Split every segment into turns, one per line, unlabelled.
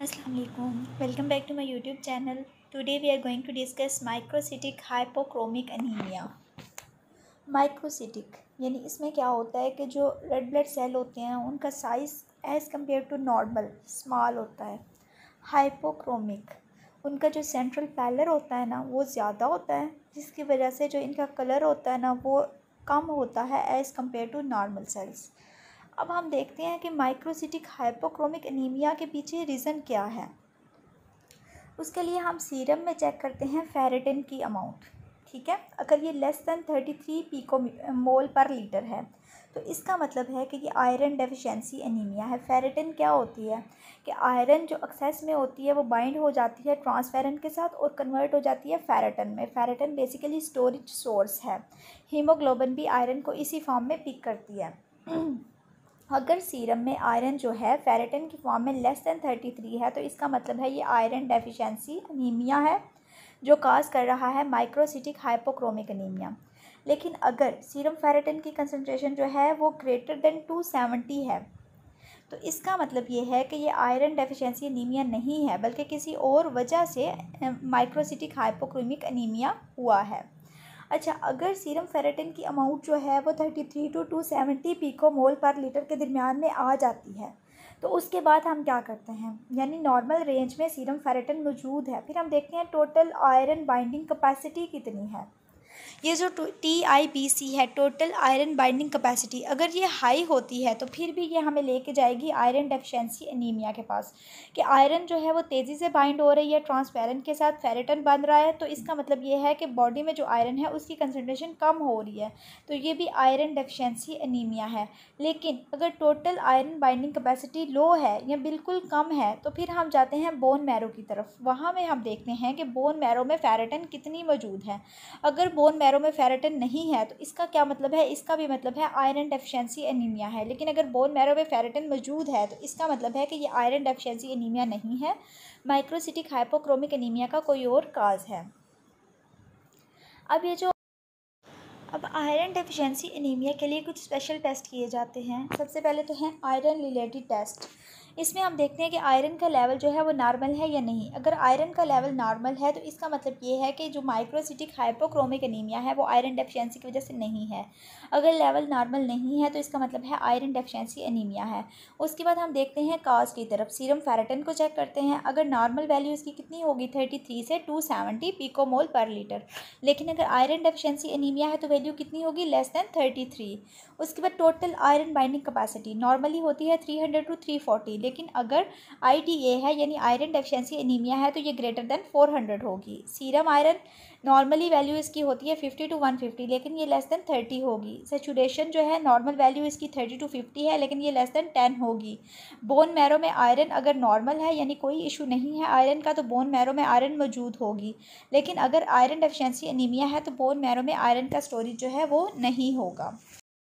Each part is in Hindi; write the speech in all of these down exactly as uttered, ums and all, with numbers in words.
Assalamu alaikum. Welcome back to my YouTube channel. Today we are going to discuss microcytic hypochromic anemia. Microcytic यानी इसमें क्या होता है कि जो रेड ब्लड सेल होते हैं उनका size as compare to normal small होता है। हाइपोक्रोमिक उनका जो सेंट्रल पैलर होता है ना वो ज़्यादा होता है, जिसकी वजह से जो इनका कलर होता है ना वो कम होता है as compare to normal cells. अब हम देखते हैं कि माइक्रोसिटिक हाइपोक्रोमिक एनीमिया के पीछे रीज़न क्या है। उसके लिए हम सीरम में चेक करते हैं फेरेटिन की अमाउंट। ठीक है, अगर ये less than thirty three picomole per litre है तो इसका मतलब है कि ये आयरन डेफिशिएंसी एनीमिया है। फेरेटिन क्या होती है कि आयरन जो एक्सेस में होती है वो बाइंड हो जाती है ट्रांसफेरन के साथ और कन्वर्ट हो जाती है फेरेटिन में। फेरेटिन बेसिकली स्टोरेज सोर्स है। हीमोग्लोबिन भी आयरन को इसी फॉर्म में पिक करती है। अगर सीरम में आयरन जो है फेरेटिन की फॉर्म में लेस दैन थर्टी थ्री है तो इसका मतलब है ये आयरन डेफिशिएंसी एनीमिया है जो काज कर रहा है माइक्रोसिटिक हाइपोक्रोमिक एनीमिया। लेकिन अगर सीरम फेरेटिन की कंसंट्रेशन जो है वो ग्रेटर देन टू सेवेंटी है तो इसका मतलब ये है कि ये आयरन डेफिशिएंसी एनीमिया नहीं है बल्कि किसी और वजह से माइक्रोसिटिक हाइपोक्रोमिक एनीमिया हुआ है। अच्छा, अगर सीरम फेरेटिन की अमाउंट जो है वो thirty three to two seventy picomole per litre के दरमियान में आ जाती है तो उसके बाद हम क्या करते हैं, यानी नॉर्मल रेंज में सीरम फेरेटिन मौजूद है, फिर हम देखते हैं टोटल आयरन बाइंडिंग कैपेसिटी कितनी है। ये जो टी आई बी सी है टोटल आयरन बाइंडिंग कैपेसिटी, अगर ये हाई होती है तो फिर भी ये हमें लेके जाएगी आयरन डेफिशिएंसी एनीमिया के पास कि आयरन जो है वो तेज़ी से बाइंड हो रही है ट्रांसफेरन के साथ, फेरेटिन बन रहा है, तो इसका मतलब ये है कि बॉडी में जो आयरन है उसकी कंसनट्रेशन कम हो रही है, तो ये भी आयरन डेफिशिएंसी एनीमिया है। लेकिन अगर total iron binding capacity low है या बिल्कुल कम है तो फिर हम जाते हैं बोन मैरो की तरफ। वहाँ में हम देखते हैं कि बोन मैरो में फेरेटिन कितनी मौजूद है। अगर बोन मैरो में फेरेटिन नहीं है तो इसका क्या मतलब है, इसका भी मतलब है आयरन डेफिशिएंसी एनीमिया है। लेकिन अगर बोन मैरो में फेरेटिन मौजूद है तो इसका मतलब है कि ये आयरन डेफिशिएंसी एनीमिया नहीं है, माइक्रोसिटिक हाइपोक्रोमिक एनीमिया का कोई और काज है। अब ये जो अब आयरन डेफिशिएंसी एनीमिया के लिए कुछ स्पेशल टेस्ट किए जाते हैं। सबसे पहले तो है आयरन रिलेटेड टेस्ट। इसमें हम देखते हैं कि आयरन का लेवल जो है वो नॉर्मल है या नहीं। अगर आयरन का लेवल नॉर्मल है तो इसका मतलब ये है कि जो माइक्रोसिटिक हाइपोक्रोमिक एनीमिया है वो आयरन डेफिशिएंसी की वजह से नहीं है। अगर लेवल नॉर्मल नहीं है तो इसका मतलब है आयरन डेफिशिएंसी एनीमिया है। उसके बाद हम देखते हैं काज की तरफ। सीरम फेरेटिन को चेक करते हैं। अगर नॉर्मल वैल्यू इसकी कितनी होगी थर्टी थ्री से two seventy picomole per litre, लेकिन अगर आयरन डेफिशिएंसी एनीमिया है तो वैल्यू कितनी होगी, लेस दैन थर्टी थ्री। उसके बाद total iron binding capacity normally होती है three hundred to three forty, लेकिन अगर आई डी ए है यानी आयरन डेफिशिएंसी एनीमिया है तो ये ग्रेटर देन फोर हंड्रेड होगी। सीरम आयरन नॉर्मली वैल्यू इसकी होती है फिफ्टी टू वन फिफ्टी, लेकिन ये लेस देन थर्टी होगी। सेचुरेशन जो है नॉर्मल वैल्यू इसकी थर्टी टू फिफ्टी है, लेकिन ये लेस देन टेन होगी। बोन मैरो में आयरन अगर नॉर्मल है यानी कोई इशू नहीं है आयरन का तो बोन मैरो में आयरन मौजूद होगी, लेकिन अगर आयरन डेफिशिएंसी एनीमिया है तो बोन मैरो में आयरन का स्टोरेज जो है वो नहीं होगा।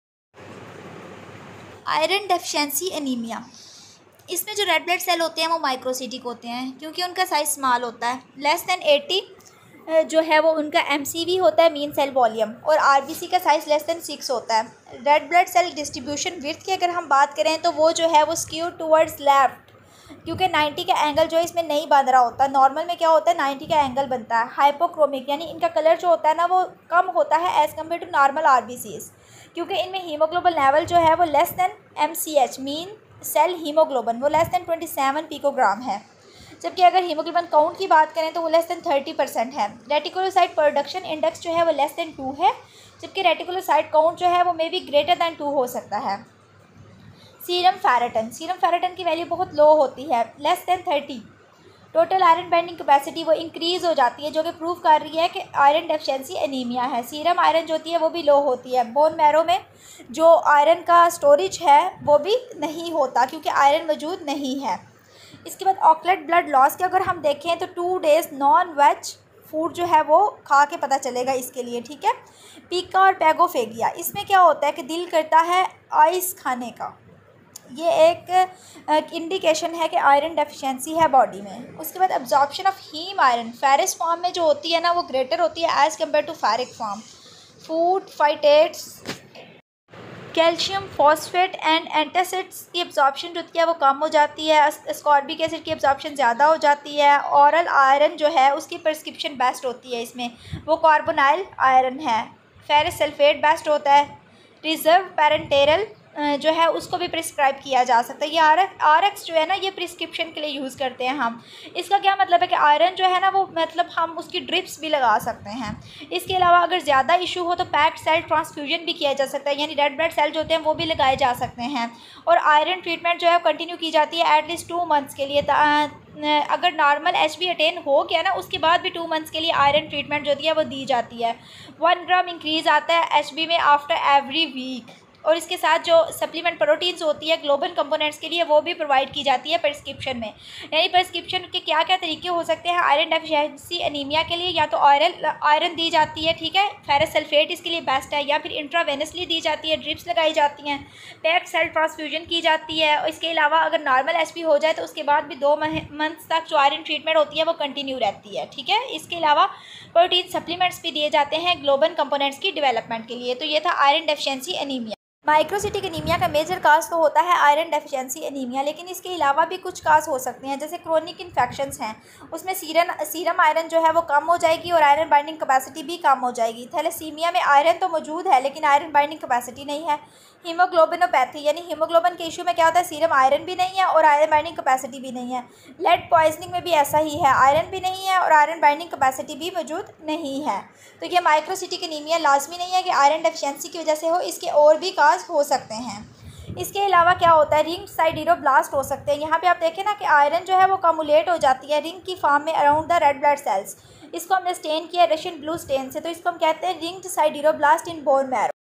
आयरन डेफिशिएंसी एनीमिया, इसमें जो रेड ब्लड सेल होते हैं वो माइक्रोसिटिक होते हैं क्योंकि उनका साइज स्मॉल होता है। लेस दैन एटी जो है वो उनका एमसीवी होता है, मीन सेल वॉल्यूम, और आरबीसी का साइज़ लेस दैन सिक्स होता है। Red blood cell distribution width की अगर हम बात करें तो वो जो है वो स्क्यू टूवर्ड्स लेफ्ट, क्योंकि नाइन्टी का एंगल जो है इसमें नहीं बन रहा होता। नॉर्मल में क्या होता है नाइन्टी का एंगल बनता है। हाइपोक्रोमिक यानी इनका कलर जो होता है ना वो कम होता है as compare to normal RBCs, क्योंकि इनमें हीमोग्लोबिन लेवल जो है वो less than M C H mean cell haemoglobin वो less than twenty seven picogram है, जबकि अगर हीमोग्लोबिन काउंट की बात करें तो वो लेस दैन थर्टी परसेंट है। रेटिकुलोसाइट प्रोडक्शन इंडेक्स जो है वो लेस दैन टू है, जबकि रेटिकुलोसाइट काउंट जो है वो may be greater than two हो सकता है। सीरम फेरेटिन सीरम फेरेटिन की वैल्यू बहुत लो होती है, less than thirty. Total iron binding capacity वो इंक्रीज़ हो जाती है, जो कि प्रूव कर रही है कि आयरन डेफिशिएंसी एनीमिया है। सीरम आयरन जो होती है वो भी लो होती है। बोन मैरो में जो आयरन का स्टोरेज है वो भी नहीं होता क्योंकि आयरन मौजूद नहीं है। इसके बाद ऑकलेट ब्लड लॉस के अगर हम देखें तो today's non veg food जो है वो खा के पता चलेगा इसके लिए। ठीक है, पिका और पैगोफेगिया, इसमें क्या होता है कि दिल करता है आइस खाने का, ये एक इंडिकेशन है कि आयरन डेफिशिएंसी है बॉडी में। उसके बाद absorption of haem iron ferrous form में जो होती है ना वो ग्रेटर होती है as compare to ferric form. Food phytates calcium phosphate and antacids की एब्जॉर्प्शन जो है वो कम हो जाती है, अस्कॉर्बिक एसिड की एब्जॉर्प्शन ज़्यादा हो जाती है। ऑरल आयरन जो है उसकी प्रिस्क्रिप्शन बेस्ट होती है, इसमें वो कार्बोनाइल आयरन है। फेरस सल्फेट बेस्ट होता है। रिजर्व पेरेंटेरल जो है उसको भी प्रिस्क्राइब किया जा सकता है। ये आर आर एक्स जो है ना ये प्रिस्क्रिप्शन के लिए यूज़ करते हैं हम। इसका क्या मतलब है कि आयरन जो है ना वो मतलब हम उसकी ड्रिप्स भी लगा सकते हैं। इसके अलावा अगर ज़्यादा इशू हो तो पैक्ड सेल ट्रांसफ्यूजन भी किया जा सकता है, यानी रेड ब्लड सेल जो होते हैं वो भी लगाए जा सकते हैं। और आयरन ट्रीटमेंट जो है कंटिन्यू की जाती है एटलीस्ट टू मंथ्स के लिए। अगर नॉर्मल एच बी अटेन हो गया ना उसके बाद भी टू मंथ्स के लिए आयरन ट्रीटमेंट जो है वो दी जाती है। वन ग्राम इंक्रीज़ आता है एच बी में आफ्टर एवरी वीक। और इसके साथ जो सप्लीमेंट प्रोटीन्स होती है ग्लोबल कंपोनेंट्स के लिए वो भी प्रोवाइड की जाती है प्रिस्क्रिप्शन में। यानी प्रिस्क्रिप्शन के क्या क्या तरीके हो सकते हैं आयरन डेफिशिएंसी एनीमिया के लिए, या तो आयरन आयरन दी जाती है, ठीक है, फेरस सल्फेट इसके लिए बेस्ट है, या फिर इंट्रावेनसली दी जाती है, ड्रिप्स लगाई जाती हैं, पैक्ड सेल ट्रांसफ्यूजन की जाती है। और इसके अलावा अगर नॉर्मल एच पी हो जाए तो उसके बाद भी दो मंथ्स तक जो आयरन ट्रीटमेंट होती है वो कंटिन्यू रहती है, ठीक है। इसके अलावा प्रोटीन सप्लीमेंट्स भी दिए जाते हैं ग्लोबल कंपोनेंट्स की डेवलपमेंट के लिए। तो ये था iron deficiency anaemia. Microcytic anaemia का मेजर काज तो होता है आयरन डेफिशिएंसी एनीमिया, लेकिन इसके अलावा भी कुछ काज हो सकते हैं, जैसे क्रोनिक इन्फेक्शंस हैं, उसमें सीरन सीरम आयरन जो है वो कम हो जाएगी और आयरन बाइंडिंग कैपेसिटी भी कम हो जाएगी। थैलेसीमिया में आयरन तो मौजूद है लेकिन आयरन बाइंडिंग कैपेसिटी नहीं है। हीमोग्लोबिनोपैथी यानी हीमोग्लोबिन के इशू में क्या होता है, सीरम आयरन भी नहीं है और आयरन बाइंडिंग कैपेसिटी भी नहीं है। लेड पॉइजनिंग में भी ऐसा ही है, आयरन भी नहीं है और आयरन बाइंडिंग कैपेसिटी भी मौजूद नहीं है। तो ये माइक्रोसिटिक एनीमिया लाजमी नहीं है कि आयरन डेफिशिएंसी की वजह से हो, इसके और भी काज हो सकते हैं। इसके अलावा क्या होता है, रिंग साइडिरोब्लास्ट हो सकते हैं। यहाँ पे आप देखें ना कि आयरन जो है वो कमुलेट हो जाती है रिंग की फॉर्म में around the red blood cells. इसको हमने स्टेन किया रशियन ब्लू स्टेन से, तो इसको हम कहते हैं ringed sideroblast in bone marrow.